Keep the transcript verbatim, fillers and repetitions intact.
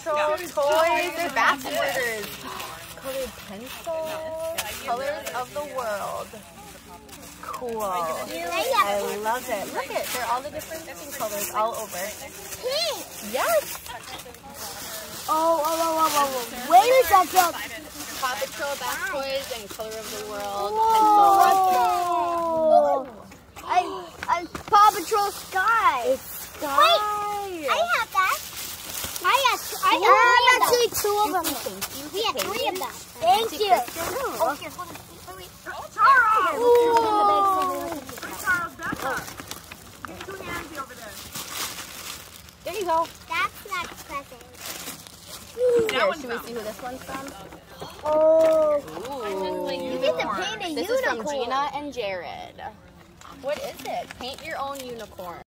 Patrol toys. They're basket orders. Colored pencils. Colors of the world. Cool. I love it. Look at they're all the different colors all over. Pink. Yes. Oh, oh, oh, oh, oh. Wait a second. Paw Patrol bath toys and Color of the World Whoa. I, I, Paw Patrol Sky. It's Sky. Wait, I have that. I have, I have, I have actually two of them. We have three of them. Thank you. Oh, here, hold on. Wait, wait. Charles! Ooh. Charles, back up. Get two hands over there. There you go. That's not present. Here, should we see who this one's from? Oh. Ooh. You get to paint a This unicorn. is from Gina and Jared. What is it? Paint your own unicorn.